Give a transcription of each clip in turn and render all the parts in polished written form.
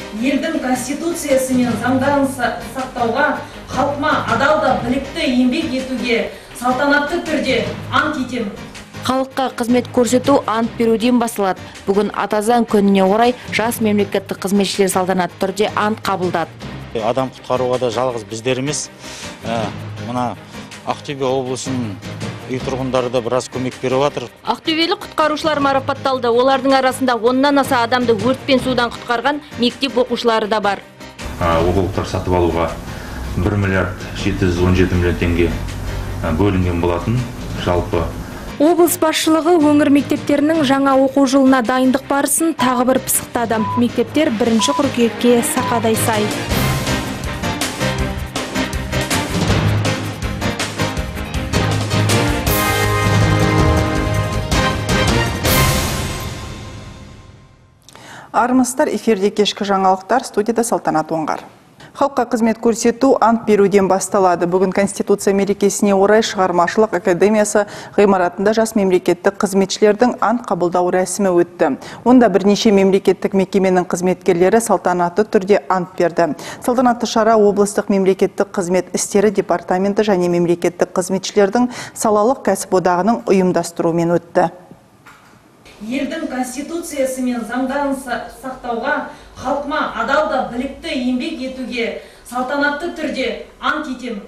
елдің конституциясы мен заңдарын сақтауға, халқыма адал да білікті еңбек етуге салтанатты түрде ант етемін. Халыққа қызмет көрсету ант беруден басталады. Бүгін Ата заң күніне орай жас мемлекеттік қызметшілер салтанатты түрде ант қабылдады. Адам құтқаруға да жалғыз біздер емес, мына Ақтөбе облысының үй тұрғындары да біраз көмек беріп жатыр. Ақтөбелік құтқарушылар марапатталды. Олардың арасында 10-нан аса адамды өрт пен судан құтқарған мектеп оқушылары да бар. Оқулықтар сатып алуға 1 миллиард 717 миллион теңге бөлінген болатын. Жалпы облыс басшылығы өңір мектептерінің жаңа оқу жылына дайындық барысын тағы бір пысықтады. Мектептер 1 қыркүйекке сақадай сай. Армысыздар, эфирде кешкі жаңалықтар, студияда Салтанат Оңғар. Халыққа қызмет көрсету ант беруден басталады. Бүгін Конституция мерекесіне орай Шығармашылық академиясы ғимаратында жас мемлекеттік қызметшілердің ант қабылдау рәсімі өтті. Онда бірнеше мемлекеттік мекеменің қызметкерлері салтанатты түрде ант берді. Салтанатты шара облыстық мемлекеттік қызмет істері департаменті және мемлекеттік қызметшілердің салалық кәсіподағының ұйымдастыруымен өтті. Елдің конституциясы мен заңдарын сақтауға, халқыма адал да білікті еңбек етуге салтанатты түрде ант етемін.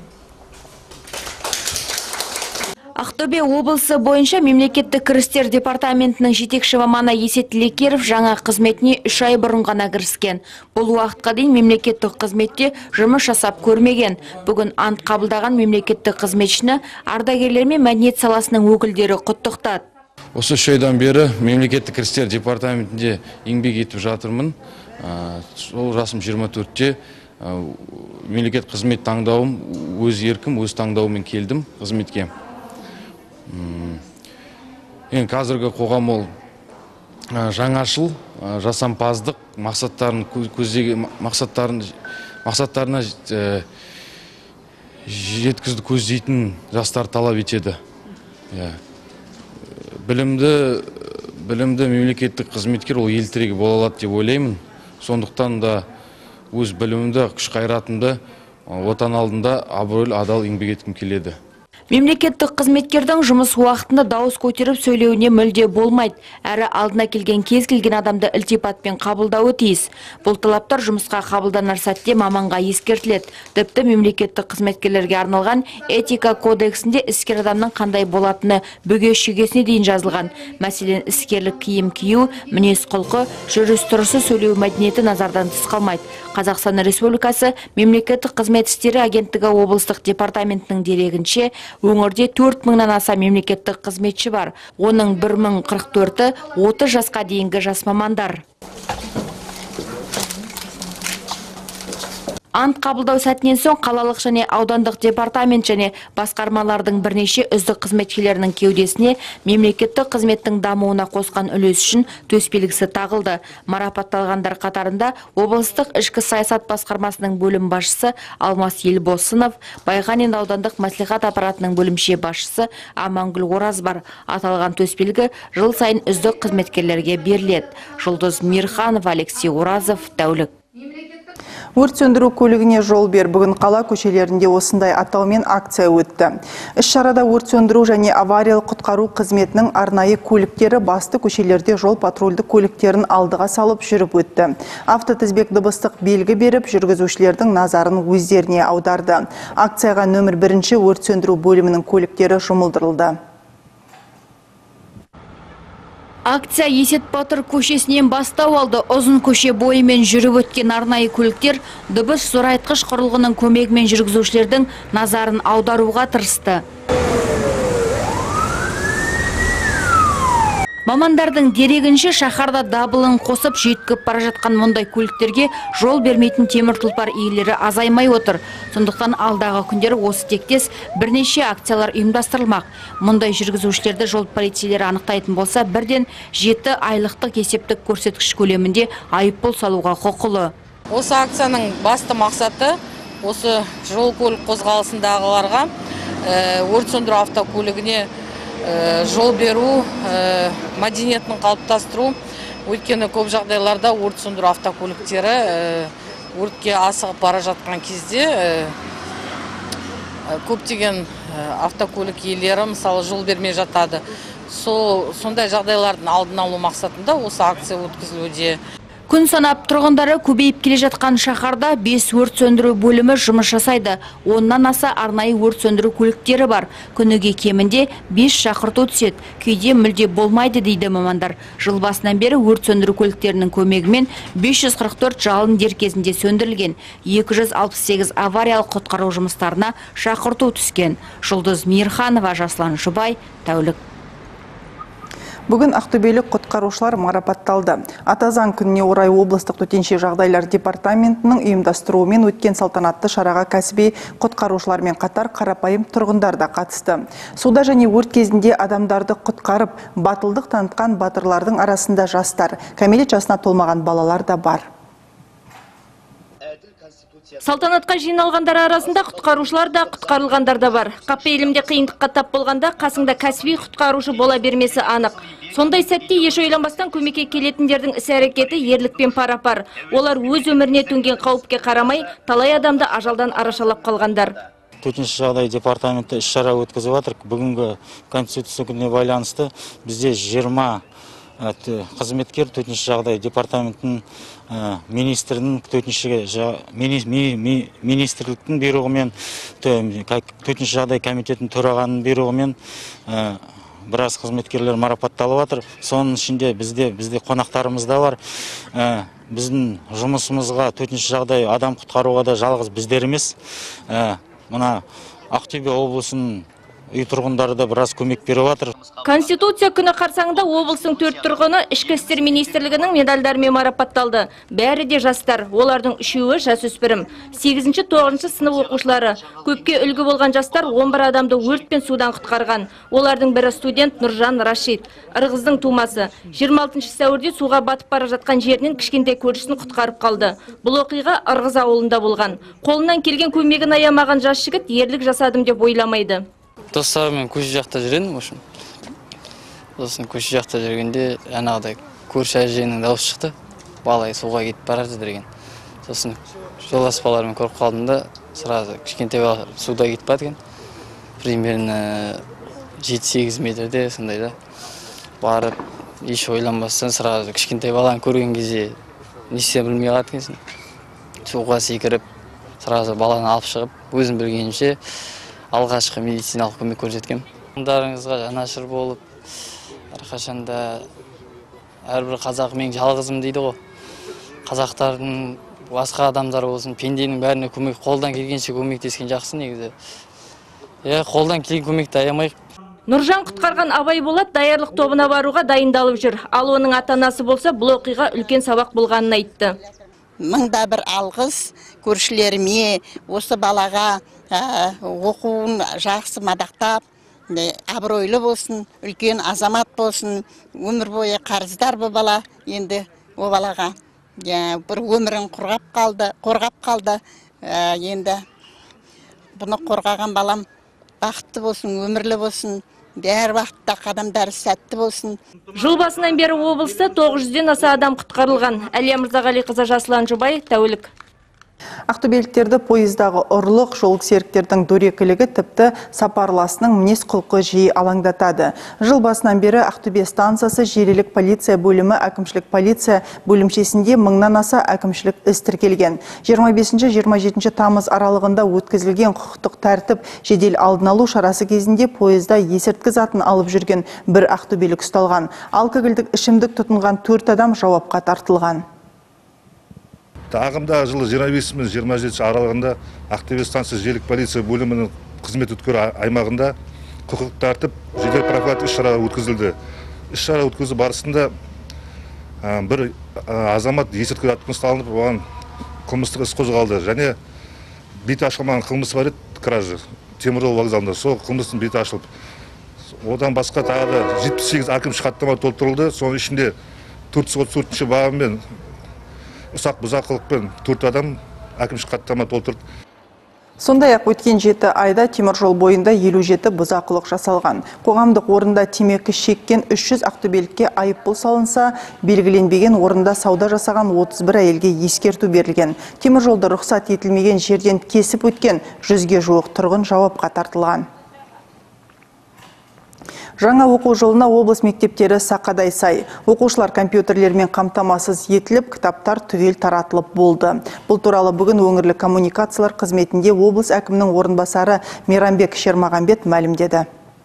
Ақтөбе облысы бойынша мемлекеттік кірістер департаментінің жетекші маманы Есет Лекеров жаңа қызметіне 3 ай бұрын ғана кіріскен. Бұл уақытқа дейін мемлекеттік қызметте жұмыс жасап көрмеген. Бүгін ант қабылдаған мемлекеттік қызметшіні ардагерлер мен мәдениет саласының өкілдері құттықтады. Осы 3 айдан бері мемлекеттік кірістер департаментінде еңбек етіп жатырмын. Сол жасым 24-те мемлекет қызмет таңдауым өз еркім, өз таңдауымен келдім қызметке. Қазіргі қоғам ол жаңашыл, жасампаздық, мақсаттарына жеткізді көздейтін жастар талап етеді. Білімді мемлекеттік қызметкер ол ел тірегі бола алады деп ойлаймын. Сондықтан да өз білімімді, күш қайратымды отан алдында абыройлы адал еңбек еткім келеді. Мемлекеттік қызметкердің жұмыс уақытында дауыс көтеріп сөйлеуіне мүлде болмайды. Әрі алдына келген кез келген адамды ілтипатпен қабылдауы тиіс. Бұл талаптар жұмысқа қабылданар сәтте маманға ескертіледі. Тіпті мемлекеттік қызметкерлерге арналған этика кодексінде іскер адамның қандай болатыны бүге-шүгесіне дейін жазылған. Мәселен, іскерлік киім кию, мінез құлқы, жүріс-тұрысы, сөйлеу мәдениеті назардан тыс қалмайды. Қазақстан Республикасы мемлекеттік қызмет істері агенттігі облыстық департаментінің дерегінше өңірде 4000-нан аса мемлекеттік қызметші бар. Оның 1044-і 30 жасқа дейінгі жас мамандар. Ант қабылдау сәтінен соң қалалық және аудандық департамент және басқармалардың бірнеше үздік қызметшілерінің кеудесіне мемлекеттік қызметтің дамуына қосқан үлес үшін төсбелгісі тағылды. Марапатталғандар қатарында облыстық ішкі саясат басқармасының бөлім басшысы Алмас Елбосынов, Байғанин аудандық мәслихат аппаратының бөлімше басшысы Амангүл Ораз бар. Аталған төсбелгі жыл сайын үздік қызметкерлерге беріледі. Жұлдыз Мирханов, Алексей Оразов, Тәулік. Өрт сөндіру көлігіне жол бер. Бүгін қала көшелерінде осындай атаумен акция өтті. Іс-шарада өрт сөндіру және авариялық құтқару қызметінің арнайы көліктері басты көшелерде жол патрульдік көліктерін алдыға салып жүріп өтті. Автотізбек дыбыстық белгі беріп, жүргізушілердің назарын өздеріне аударды. Акцияға нөмір 1 өрт сөндіру бөлімінің көліктері жұмылдырылды. Акция Есет Батыр көшесінен бастау алды. Ұзын көше бойымен жүріп өткен арнайы көліктер дыбыс зорайтқыш құрылғының көмегімен жүргізушілердің назарын аударуға тырысты. Мамандардың дерегінше шаһарда дабылын қосып жеткіп бара жатқан мұндай көліктерге жол бермейтін темір тұлпар иелері азаймай отыр. Сондықтан алдағы күндері осы тектес бірнеше акциялар ұйымдастырылмақ. Мұндай жүргізушілерді жол полицейлері анықтайтын болса, бірден 7 айлықтық есептік көрсеткіш көлемінде айыппұл салуға құқылы. Осы акцияның басты мақсаты осы жол көлік қозғалысындағыларға өрт сөндіру автокөлігіне жол беру, мәдениетін қалыптастыру, Өйткені көп жағдайларда өрт сөндіру автокөліктері өртке асығып бара жатқан кезде көптеген автокөлік иелері мысалы жол бермей жатады. Сондай жағдайлардың алдын алу мақсатында осы акция өткізілуде. Күн санап тұрғындары көбейіп келе жатқан шаһарда 5 өрт сөндіру бөлімі жұмыс жасайды. Оннан аса арнайы өрт сөндіру көліктері бар. Күніге кемінде 5 шақырту түседі. Кейде мүлде болмайды дейді мамандар. Жыл басынан бері өрт сөндіру көліктерінің көмегімен 544 жалын дер кезінде сөндірілген. 268 авариялық құтқару жұмыстарына шақырту түскен. Жұлдыз Мейірханова, Жаслан Жұбай, тәулік. Бүгін ақтөбелік құтқарушылар марапатталды. Атазан күніне орай облыстық төтенше жағдайлар департаментінің ұйымдастыруымен өткен салтанатты шараға кәсіби құтқарушылармен қатар қарапайым тұрғындар да қатысты. Суда және өрт кезінде адамдарды құтқарып, батылдық танытқан батырлардың арасында жастар, кәмелет жасына толмаған балалар да бар. Салтанатқа жиналғандар арасында құтқарушылар да, құтқарылғандар да бар. Қапелімде қиындыққа тап болғанда қасыңда кәсіби құтқарушы бола бермесі анық. Сондай сәтте еш ойланбастан көмекке келетіндердің іс-әрекеті ерлікпен пара-пар. Олар өз өміріне төнген қауіпке қарамай, талай адамды ажалдан арашалап қалғандар. Төтенше жағдай департаменті іс-шара өткізіп жатыр. Бүгінгі Конституция күніне байланысты бізде 20 қызметкер төтенше жағдай департаментінің министрінің министрліктің бұйрығымен, төтенше жағдай комитетінің төрағаның бұйрығымен біраз қызметкерлер марапатталып жатыр. Соның ішінде бізде қонақтарымыз да бар. Біздің жұмысымызға төтенше жағдай адам құтқаруға да жалғыз біздер емес. Мына Ақтөбе облысының үй тұрғындары да біраз көмек беріп жатыр. Конституция күні қарсаңында облыстың 4 тұрғыны Ішкі істер министрлігінің медальдарымен марапатталды. Бәрі де жастар, олардың 3-і жасөспірім. 8-9 сынып оқушылары. Көпке үлгі болған жастар 11 адамды өрт пен судан құтқарған. Олардың бірі студент Нұржан Рашид, Ырғыздың тумасы. 26 сәуірде суға батып бара жатқан жерінен кішкентай көршісін құтқарып қалды. Бұл оқиға Ырғыз ауылында болған. Қолынан келген көмегін аямаған жас жігіт ерлік жасадым деп ойламайды. Достарыммен көше жақта жүрген, сосын көше жақта жүргенде жаңағыдай көрші әженің дауысы шықты. Балай суға кетіп барады деген. Сосын жолдас-балалармен көріп қалдым да, сразу кішкентай бала суда кетіп барды екен. Примерно 7-8 метрде сондайда барып, еш ойланбастан сразу кішкентай баланы көрген кезде не істерін білмей қалады екенсің. Суға секіріп, сразу баланы алып шығып, өзім білгенімше алғашқы медициналық көмек көрсеткен. Ондарыңызға жанашыр болып, әрқашанда әрбір қазақ мен жалғызым дейді ғой. Қазақтардың басқа адамдар болсын, пенденің бәріне көмек, қолдан келгенше көмектескен жақсы негізі. Қолдан келген көмекті аямайық. Нұржан құтқарған Абай Болат даярлық тобына баруға дайындалып жүр. Ал оның ата-анасы болса, бұл оқиға үлкен сабақ болғанын айтты. Мыңда бір алғыс көршілеріме, осы балаға оқуын жақсы мадақтап, абыройлы болсын, үлкен азамат болсын, өмір бойы қарыздар бұл бала, енді о балаға бір өмірін қорғап қалды, енді бұны қорғаған балам бақытты болсын, өмірлі болсын, бәр уақытта қадамдары сәтті болсын. Жыл басынан бері облыста 900-ден аса адам құтқарылған. Әлия Мырзағалиқызы, Жаслан Жұбай, тәулік. Ақтөбеліктерді пойыздағы ұрлық, жол серіктердің дөрекілігі тіпті сапарласының мінез құлқы жиі алаңдатады. Жыл басынан бері Ақтөбе станциясы желілік полиция бөлімі әкімшілік полиция бөлімшесінде 1000-нан аса әкімшілік іс тіркелген. 25-27 тамыз аралығында өткізілген құқықтық тәртіп жедел алдын алу шарасы кезінде пойызда есірткі затын алып жүрген бір ақтөбелік ұсталған. Алкогольдік ішімдік тұтынған 4 адам жауапқа тартылған. Ағымдағы жылы 25-27 аралығында Ақтөбе станциясы желілік полиция бөлімінің қызмет өткеру аймағында құқықтық тәртіп жедел профилактикалық іс-шара өткізілді. Іс-шара өткізу барысында бір азамат есірткі затпен ұсталынып, оған қылмыстық іс қозғалды. Және беті ашылмаған қылмыс бар еді, кража теміржол вокзалында. Сол қылмыстың беті ашылып, одан басқа тағы да 78 әкімшілік хаттама толтырылды. Соның ішінде 434 бабымен ұсақ бұзақылықпен 4 адам әкімшілік хаттама толтырды. Сондай-ақ өткен 7 айда темір жол бойында 57 бұзақылық жасалған. Қоғамдық орында темекі шеккен 300 ақтөбелікке айыппұл салынса, белгіленбеген орында сауда жасаған 31 әйелге ескерту берілген. Темір жолды рұқсат етілмеген жерден кесіп өткен 100-ге жуық тұрғын жауапқа тартылған. Жаңа оқу жылына облыс мектептері сақадай сай. Оқушылар компьютерлермен қамтамасыз етіліп, кітаптар түгел таратылып болды. Бұл туралы бүгін өңірлік коммуникациялар қызметінде облыс әкімінің орынбасары Мейрамбек Шермағанбет мәлімдеді.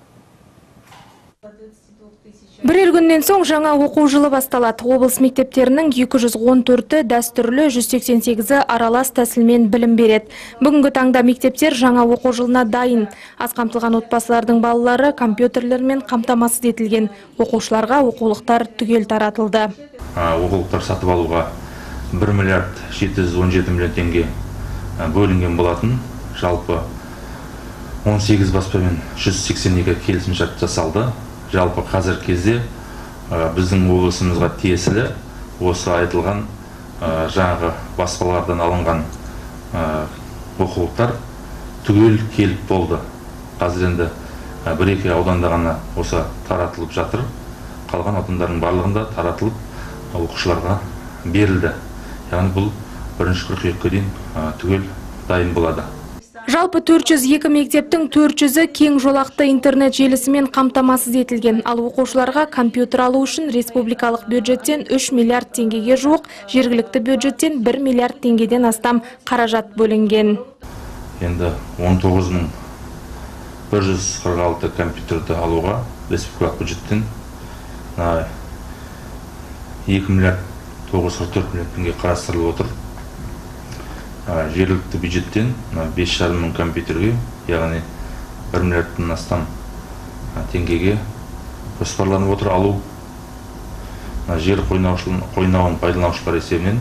Бірер күннен соң жаңа оқу жылы басталады. Облыс мектептерінің 214-і дәстүрлі, 188-і аралас тәсілмен білім береді. Бүгінгі таңда мектептер жаңа оқу жылына дайын. Аз қамтылған отбасылардың балалары компьютерлермен қамтамасыз етілген. Оқушыларға оқулықтар түгел таратылды. Оқулықтар сатып алуға 1 миллиард 717 миллион теңге бөлінген болатын. Жалпы 18 баспамен 182 келісімшарт жасалды. Жалпы қазір кезде біздің облысымызға тиесілі осы айтылған жаңағы баспалардан алынған оқулықтар түгел келіп болды. Қазір енді 1-2 ауданда ғана осы таратылып жатыр. Қалған аудандардың барлығында таратылып оқушыларға берілді. Яғни бұл 1-ші қыркүйекке дейін түгел дайын болады. Жалпы 402 мектептің 400-і кең жолақты интернет желісімен қамтамасыз етілген. Ал оқушыларға компьютер алу үшін республикалық бюджеттен 3 миллиард теңгеге жуық, жергілікті бюджеттен 1 миллиард теңгеден астам қаражат бөлінген. Енді 19.146 компьютерді алуға республикалық бюджеттен 2 миллиард 944 миллион теңге қарастырылып отыр. Жергілікті бюджеттен 5,5 мың компьютерге, яғни 1 миллиардтан астам теңгеге жоспарланып отыр алу. Жер қойнауын пайдаланушылар есебінен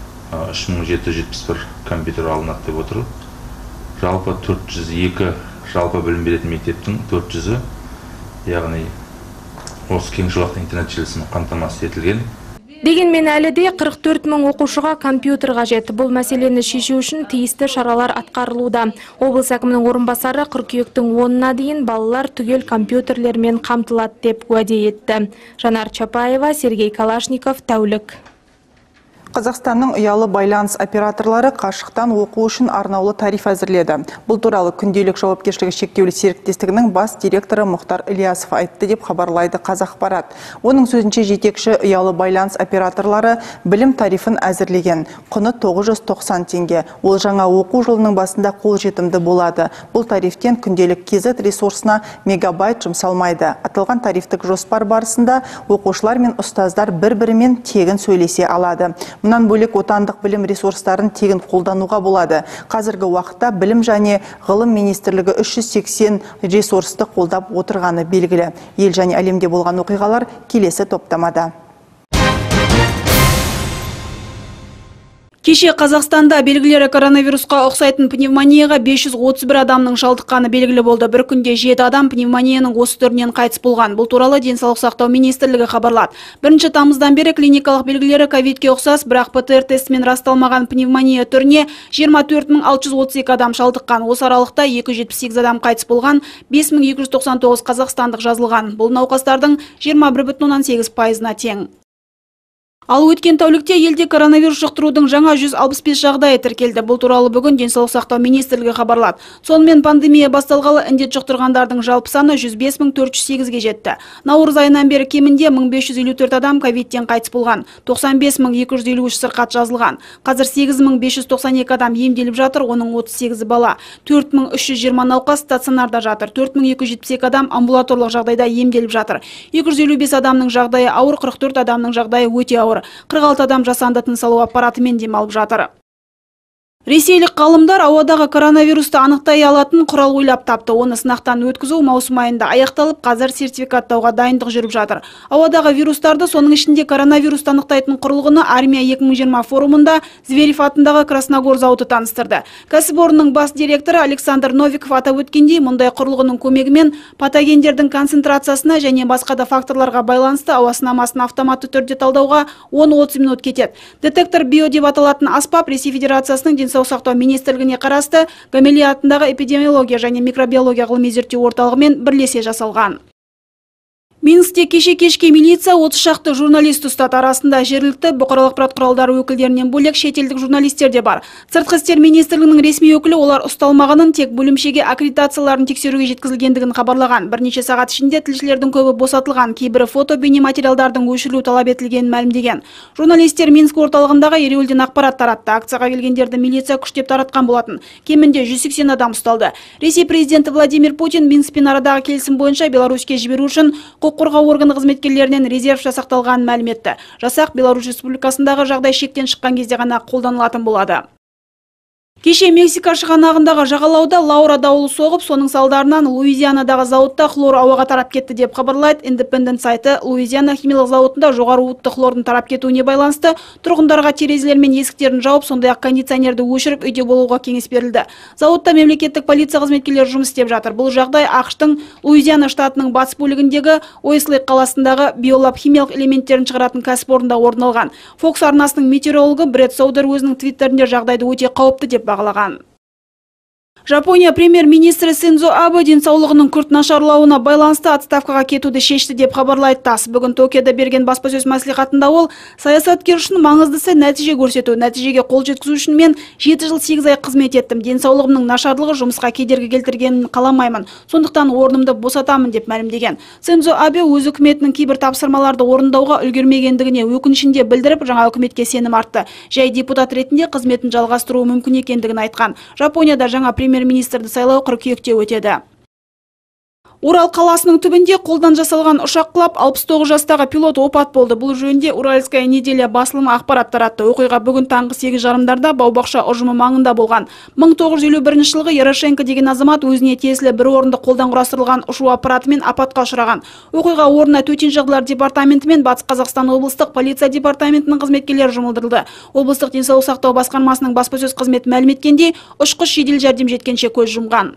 3771 компьютер алынады деп отыр. Жалпы 402 жалпы білім беретін мектептің 400-і, яғни осы кең жолақты интернет желісімен қамтамасыз етілген. Дегенмен әлі де 44 мың оқушыға компьютер қажет. Бұл мәселені шешу үшін тиісті шаралар атқарылуда. Облыс әкімінің орынбасары қыркүйектің 10-на дейін балалар түгел компьютерлермен қамтылады деп уәде етті. Жанар Чапаева, Сергей Калашников, тәулік. Қазақстанның ұялы байланыс операторлары қашықтан оқу үшін арнаулы тариф әзірледі. Бұл туралы күнделік жауапкершілігі шектеулі серіктестігінің бас директоры Мұхтар Ильясов айтты деп хабарлайды Қазақпарат. Оның сөзінше жетекші ұялы байланыс операторлары білім тарифін әзірлеген. Құны 990 теңге. Ол жаңа оқу жылының басында қолжетімді болады. Бұл тарифтен күнделік кезет ресурсына мегабайт жұмсалмайды. Аталған тарифтік жоспар барысында оқушылар мен ұстаздар бір-бірімен тегін сөйлесе алады. Мұнан бөлек отандық білім ресурстарын тегін қолдануға болады. Қазіргі уақытта білім және ғылым министрлігі 380 ресурсты қолдап отырғаны белгілі. Ел және әлемде болған оқиғалар келесі топтамада. Кеше Қазақстанда белгілері коронавирусқа ұқсайтын пневмонияға 531 адамның шалдыққаны белгілі болды. Бір күнде 7 адам пневмонияның осы түрінен қайтыс болған. Бұл туралы денсаулық сақтау министрлігі хабарлады. 1 тамыздан бері клиникалық белгілері ковидке ұқсас, бірақ ПЦР тестімен расталмаған пневмония түріне 24632 адам шалдыққан. Осы аралықта 278 адам қайтыс болған, 5299 қазақстандық жазылған. Бұл науқастардың 21,8%-на тең. Ал өткен тәулікте елде коронавирус жұқтырудың жаңа 165 жағдайы тіркелді. Бұл туралы бүгін денсаулық сақтау министрлігі хабарлады. Сонымен пандемия басталғалы індет жұқтырғандардың жалпы саны 105.408-ге жетті. Наурыз айынан бері кемінде 1554 адам ковидтен қайтыс болған, 95253 сырқат жазылған. Қазір 8592 адам емделіп жатыр, оның 38-і бала. 4320 науқас стационарда жатыр, 4272 адам амбулаторлық жағдайда емделіп жатыр. 255 адамның жағдайы ауыр, 44 адамның жағдайы өте ауыр. 46 адам жасанды тыныс алу аппаратымен демалып жатыр. Ресейлік ғалымдар ауадағы коронавирусты анықтай алатын құрал ойлап тапты. Оны сынақтан өткізу маусым айында аяқталып, қазір сертификаттауға дайындық жүріп жатыр. Ауадағы вирустарды, соның ішінде коронавирусты анықтайтын құрылғыны Армия 2020 форумында Зверев атындағы Красногор зауыты таныстырды. Кәсіпорынның бас директоры Александр Новиков атап өткендей, мұндай құрылғының көмегімен патогендердің концентрациясына және басқа да факторларға байланысты ауа сынамасын автоматты түрде талдауға 10-30 минут кетеді. Детектор био деп аталатын аспап Ресей Федерациясының денсаулық сақтау министрлігіне қарасты Гамалея атындағы эпидемиология және микробиология ғылыми зерттеу орталығымен бірлесе жасалған. Минскте кешке милиция 30 шақты журналист ұстады. Арасында жергілікті бұқаралық ақпарат құралдары өкілдерінен бөлек шетелдік журналистер де бар. Сыртқы істер министрлігінің ресми өкілі олар ұсталмағанын, тек бөлімшеге аккредитацияларын тексеруге жеткізілгендігін хабарлаған. Бірнеше сағат ішінде тілшілердің көбі босатылған, кейбірі фото бейнематериалдардың өшірілу талап етілгенін мәлімдеген. Журналистер Минск орталығындағы ереуілден ақпарат таратты. Акцияға келгендерді милиция күштеп таратқан болатын. Кемінде 180 адам ұсталды. Ресей президенті Владимир Путин Минскпен арадағы келісім бойынша Беларуське жіберу үшін құқық қорғау органы қызметкерлерінен резерв жасақталғанын мәлім етті. Жасақ Беларусь Республикасындағы жағдай шектен шыққан кезде ғана қолданылатын болады. Кеше Мексика шығанағындағы жағалауда Лаура дауылы соғып, соның салдарынан Луизианадағы зауытта хлор ауаға тарап кетті деп хабарлайды Independent сайты. Луизиана химиялық зауытында жоғары уытты хлордың тарап кетуіне байланысты тұрғындарға терезелер мен есіктерін жауып, сондай-ақ кондиционерді өшіріп, үйде болуға кеңес берілді. Зауытта мемлекеттік полиция қызметкерлері жұмыс істеп жатыр. Бұл жағдай ақш-тың Луизиана штатының батыс бөлігіндегі Уэслейк қаласындағы биолаб химиялық элементтерін шығаратын кәсіпорында орын алған. Fox арнасының метеорологы Бред Саудер өзінің твиттерінде жағдайды өте қауіпті деп бағалаған. Жапония премьер-министрі Синдзо Абе денсаулығының күрт нашарлауына байланысты отставкаға кетуді шешті деп хабарлайды ТАСС. Бүгін Токиода берген баспасөз мәслихатында ол саясаткер үшін маңыздысы нәтиже көрсету, нәтижеге қол жеткізу үшін мен 7 жыл 8 ай қызмет еттім. Денсаулығымның нашарлығы жұмысқа кедергі келтіргенін қаламаймын. Сондықтан орнымды босатамын деп мәлімдеген. Синдзо Абе өз үкіметінің кейбір тапсырмаларды орындауға үлгермегендігіне өкінішінде білдіріп, жаңа үкіметке сенім артты. Жай депутат ретінде қызметін жалғастыруы мүмкін екендігін айтқан. Жапонияда жаңа премьер-министрді сайлау қыркүйекте өтеді. Урал қаласының түбінде қолдан жасалған ұшақ құлап 69 жастағы пилот опат болды. Бұл жөнінде Уральская неделя басылымы ақпарат таратты. Оқиға бүгін таңғы 8:30-да бау-бақша ұжымы маңында болған. 1951 жылғы Ярошенко деген азамат өзіне тиесілі бір орынды қолдан құрастырылған ұшу аппаратымен апатқа ұшыраған. Оқиға орнына төтенше жағдайлар департаменті мен Батыс Қазақстан облыстық полиция департаментінің қызметкерлері жұмылдырылды. Облыстық денсаулық сақтау басқармасының баспасөз қызметі мәлім еткендей, ұшқыш жедел жәрдем жеткенше көз жұмған.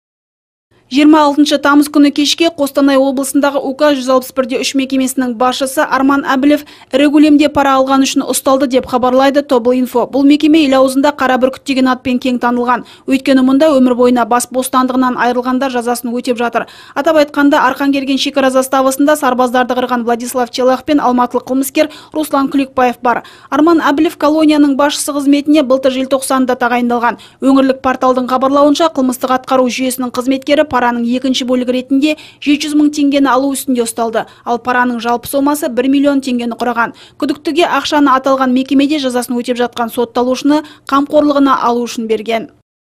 26 тамыз күні кешке Қостанай облысындағы УК 161-3 мекемесінің басшысы Арман Әбілев ірі көлемде пара алған үшін ұсталды деп хабарлайды Тобыл-Инфо. Бұл мекеме ел аузында қара бүркіт деген атпен кең танылған. Өйткені мұнда өмір бойына бас бостандығынан айырылғандар жазасын өтеп жатыр. Атап айтқанда, Арқан-Керген шекара заставасында сарбаздарды қырған Владислав Челах пен алматылық қылмыскер Руслан Күлікбаев бар. Арман Әбілев колонияның басшысы қызметіне былтыр желтоқсанда тағайындалған. Өңірлік порталдың хабарлауынша, қылмыстық атқару жүйесінің қызметкері параның екінші бөлігі ретінде 700 мың теңгені алу үстінде ұсталды. Ал параның жалпы сомасы 1 миллион теңгені құраған. Күдіктіге ақшаны аталған мекемеде жазасын өтеп жатқан сотталушыны қамқорлығына алу үшін берген.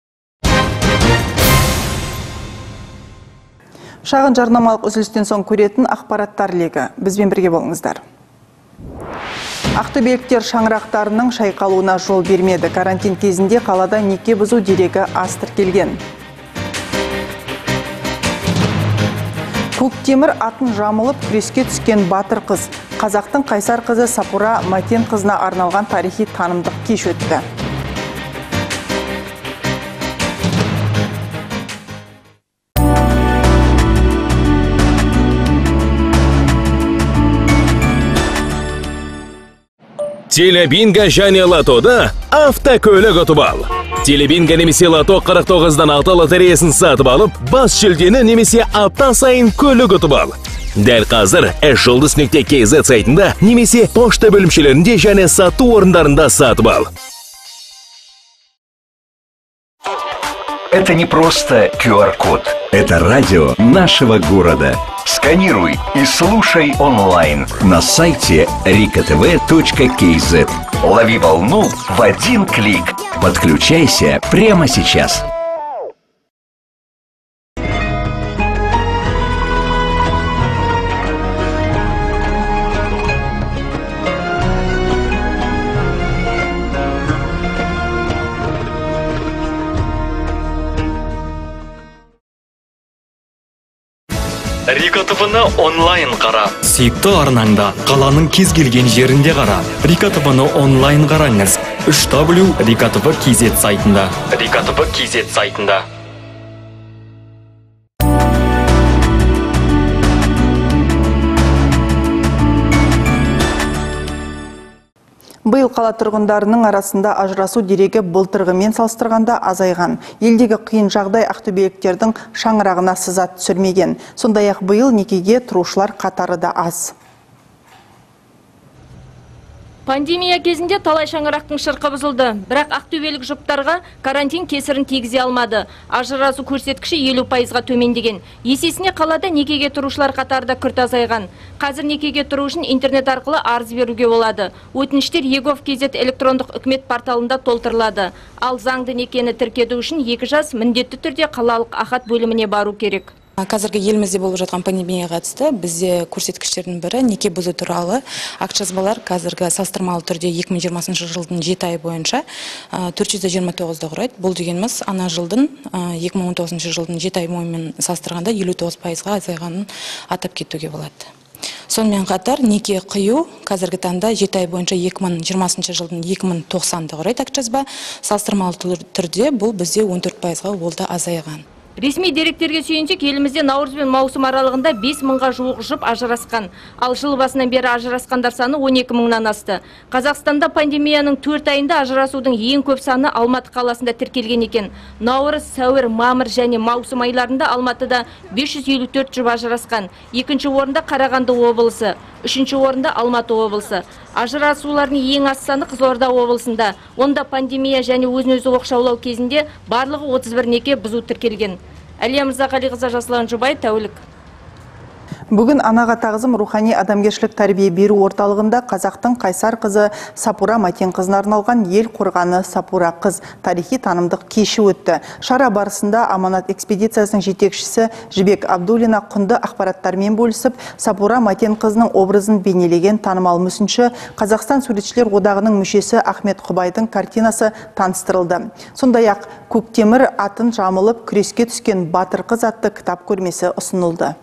Шағын жарнамалық үзілістен соң көретін ақпараттар легі. Бізбен бірге болыңыздар. Ақтөбеліктер шаңырақтарының шайқалуына жол бермеді. Карантин кезінде қалада неке бұзу дерегі аз тіркелген. Көктемір атын жамылып күреске түскен батыр қыз. Қазақтың қайсар қызы Сапура Матен қызына арналған тарихи танымдық кеш өтті. Телебинго және лотода автокөлік ұтып ал. Телебинго немесе лото 49-дан 6 лотереясын сатып алып, бас жүлдені немесе апта сайын көлік ұтып ал. Дәл қазір жұлдыз.kz сайтында немесе пошта бөлімшелерінде және сату орындарында сатып ал. Это не просто QR-код. Это радио нашего города. Сканируй и слушай онлайн на сайте rikatv.kz. Лови волну в один клик. Подключайся прямо сейчас. Рика ТВ-ны онлайн қара. Сүйікті арнаңда, қаланың кез келген жерінде қара. Рика ТВ-ны онлайн қараңыз. 3w.rikatv.kz сайтында. rikatv.kz сайтында. Биыл қала тұрғындарының арасында ажырасу дерегі былтырғымен салыстырғанда азайған. Елдегі қиын жағдай ақтөбеліктердің шаңырағына сызат түсірмеген. Сондай-ақ биыл некеге тұрушылар қатары да аз. Пандемия кезінде талай шаңырақтың шырқы бұзылды, бірақ ақтөбелік жұптарға карантин кесірін тигізе алмады. Ажырасу көрсеткіші 50%-ға төмендеген. Есесіне қалада некеге тұрушылар қатарда күрт азайған. Қазір некеге тұру үшін интернет арқылы арыз беруге болады. Өтініштер егов.кз электрондық үкімет порталында толтырылады. Ал заңды некені тіркеду үшін 2 жас міндетті түрде қалалық ахат бөліміне бару керек. Қазіргі елімізде болып жатқан пандемияға қатысты бізде көрсеткіштердің бірі неке бұзу туралы акт-жазбалар қазіргі салыстырмалы түрде 2020 жылдың 7 ай бойынша 429-ды құрайды. Бұл дегеніміз ана жылдың 2019 жылдың 7 ай бойымен салыстырғанда 59%-ға азайғанын атап кетуге болады. Сонымен қатар неке қию қазіргі таңда 7 ай бойынша 2020 жылдың 2090-ды құрайды акт-жазба. Салыстырмалы түрде бұл бізде 14%-ға болды азайған. Ресми деректерге сүйенсек, елімізде наурыз бен маусым аралығында 5 мыңға жуық жұп ажырасқан. Ал жыл басынан бері ажырасқандар саны 12 мыңнан асты. Қазақстанда пандемияның 4 айында ажырасудың ең көп саны Алматы қаласында тіркелген екен. Наурыз, сәуір, мамыр және маусым айларында Алматыда 554 жұп ажырасқан. Екінші орында Қарағанды облысы, үшінші орында Алматы облысы. Ажырасулардың ең аз саны Қызылорда облысында. Онда пандемия және өзін-өзі оқшаулау кезінде барлығы 31 неке бұзу тіркелген. Әлия Мырзағалиқызы, Жасұлан Жұбай, тәулік. Бүгін анаға тағзым рухани адамгершілік тәрбие беру орталығында қазақтың қайсар қызы Сапура Матен қызына арналған ел қорғаны Сапура қыз тарихи танымдық кеші өтті. Шара барысында аманат экспедициясының жетекшісі Жібек Абдулина құнды ақпараттармен бөлісіп, Сапура Матен қызының образын бейнелеген танымал мүсінші Қазақстан суретшілер одағының мүшесі Ахмет Құбайдың картинасы таныстырылды. Сондай-ақ Көктемір атын жамылып күреске түскен батыр қыз атты кітап көрмесі ұсынылды.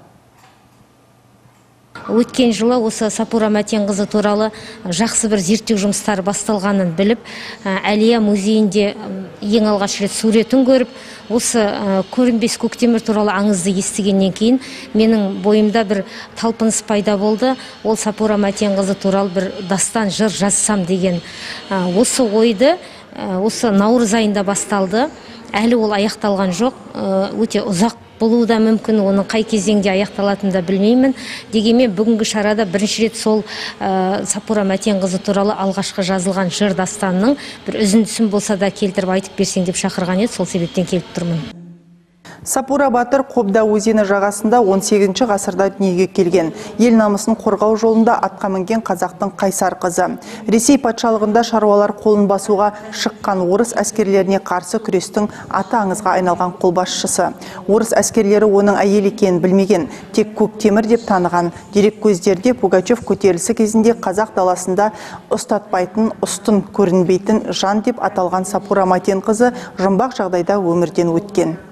Өткен жылы осы Сапура Матен қызы туралы жақсы бір зерттеу жұмыстары басталғанын біліп, Әлия музейінде ең алғаш рет суретін көріп, осы көрінбес көктемір туралы аңызды естігеннен кейін менің бойымда бір талпыныс пайда болды. Ол Сапура Матен қызы туралы бір дастан жыр жазсам деген осы ойды осы наурыз айында басталды. Әлі ол аяқталған жоқ, өте ұзақ болуы да мүмкін, оның қай кезеңде аяқталатынын да білмеймін. Дегенмен бүгінгі шарада бірінші рет сол Сапура Матен қызы туралы алғашқы жазылған жыр дастанның бір үзіндісін болса да келтіріп айтып берсең деп шақырған еді, сол себептен келіп тұрмын. Сапура батыр Қобда өзені жағасында 18 ғасырда дүниеге келген. Ел намысын қорғау жолында атқа мінген қазақтың қайсар қызы. Ресей патшалығында шаруалар қолын басуға шыққан орыс әскерлеріне қарсы күрестің аты аңызға айналған қолбасшысы. Орыс әскерлері оның әйел екенін білмеген, тек Көктемір деп таныған. Дерек көздерде Пугачев көтерілісі кезінде қазақ даласында ұстатпайтын, ұстын көрінбейтін жан деп аталған Сапура Матен қызы жұмбақ жағдайда өмірден өткен.